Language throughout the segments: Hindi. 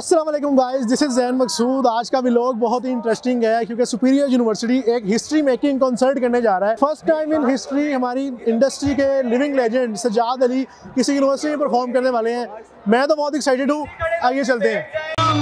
अस्सलाम वालेकुम guys, this is Zain Maqsood. आज का व्लॉग बहुत ही इंटरेस्टिंग है क्योंकि सुपीरियर यूनिवर्सिटी एक हिस्ट्री मेकिंग कॉन्सर्ट करने जा रहा है। फर्स्ट टाइम इन हिस्ट्री हमारी इंडस्ट्री के लिविंग लेजेंड सज्जाद अली किसी यूनिवर्सिटी में परफॉर्म करने वाले हैं। मैं तो बहुत एक्साइटेड हूँ, आइए चलते हैं।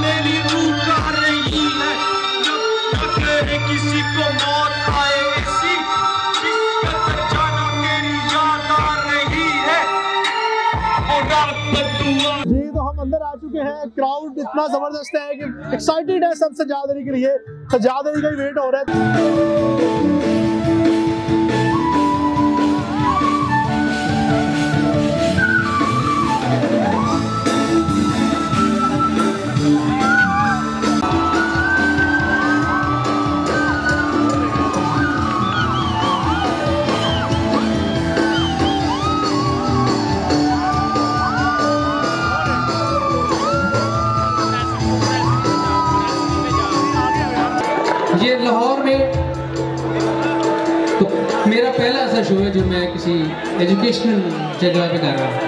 जी तो हम अंदर आ चुके हैं। क्राउड इतना जबरदस्त है कि एक्साइटेड है सब सज्जाद अली के लिए। सज्जाद अली का ही वेट हो रहा है। ये लाहौर में तो मेरा पहला ऐसा शो है जो मैं किसी एजुकेशनल जगह पे कर रहा हूँ।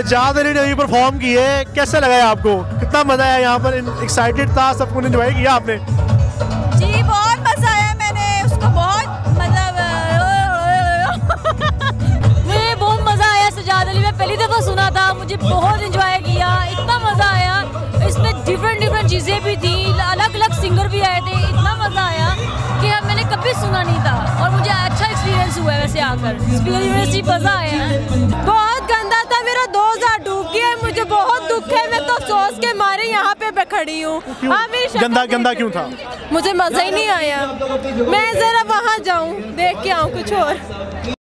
सज्जाद अली ने भी परफॉर्म किए, कैसे लगा है आपको? कितना मजा आया यहाँ पर? एक्साइटेड था, सब कुछ एंजॉय किया आपने? जी बहुत मजा आया, मैंने उसको बहुत मतलब मुझे बहुत मजा आया। सज्जाद अली मैं पहली दफा सुना था, मुझे बहुत एंजॉय किया, इतना मजा आया। इसमें डिफरेंट चीजें भी थी, अलग अलग सिंगर भी आए थे, इतना मजा आया कि अब मैंने कभी सुना नहीं था और मुझे अच्छा एक्सपीरियंस हुआ है वैसे आकर। एक्सपीरियंस मजा आया। बहुत गंदा था, मेरा 2000 डूब गया, मुझे बहुत दुख है। मैं तो अफसोस के मारे यहाँ पे खड़ी हूँ। गंदा क्यों था? मुझे मजा ही नहीं आया। मैं जरा वहाँ जाऊँ, देख के आऊँ कुछ और।